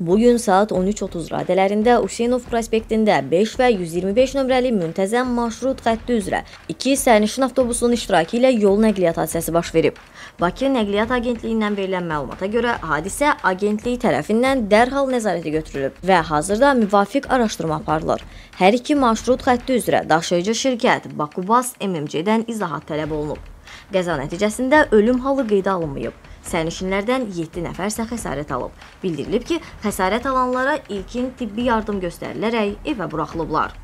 Bugün saat 13:30 radələrində Hüseynov prospektində 5 və 125 nömrəli müntəzəm marşrut xətti üzrə 2 sərnişin avtobusunun iştirakı ilə yol nəqliyyat hadisəsi baş verib. Bakı Nəqliyyat Agentliyindən verilən məlumata görə hadisə agentliyi tərəfindən dərhal nəzarətə götürülüb və hazırda müvafiq araşdırma aparılır. Hər iki marşrut xətti üzrə daşıyıcı şirkət Bakubas MMC-dən izahat tələb olunub. Qəza nəticəsində ölüm halı qeydə alınmayıb. Sərnişinlərdən 7 nəfər isə xəsarət alıb. Bildirilib ki, xəsarət alanlara ilkin tibbi yardım göstərilərək evə buraxılıblar.